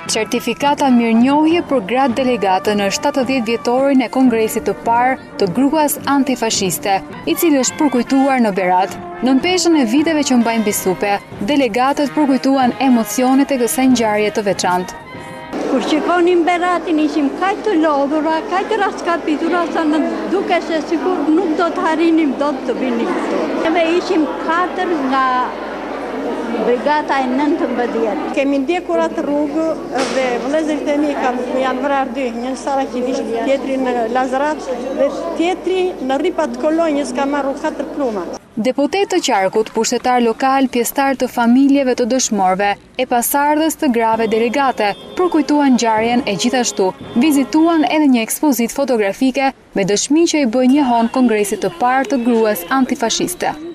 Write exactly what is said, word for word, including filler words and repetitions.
Certifikata mirënjohje për grad delegate në shtatëdhjetë vjetorin e Kongresit të parë të gruas antifashiste, i cili është përkujtuar në Berat. Në mpeshën e viteve që mbajnë bisupe, delegatët përkujtuan emocionet e kësaj ngjarje të veçantë. Kur shikonim Beratin ishim kaq të lodhura, kaq të raskapitura sa në duke se sigur nuk do të harinim dot të vinim këtu. Neve ishim katër nga brigata e nëntëmbëdhjetë. Kemi ndjekur atë rrugë dhe vëllezërit e mi janë vrarë dy, një në Sarakivisht, tjetri në Lazarat dhe tjetri në rripat kolonjës ka marrë katër pluma. Deputet të Qarkut, pushtetar lokal, pjesëtar të familjeve të dëshmorëve e pasardhës të grave delegate, përkujtuan ngjarjen e gjithashtu vizituan edhe një ekspozitë fotografike me dëshmi që i bën njehon Kongresit të parë të gruas antifashiste.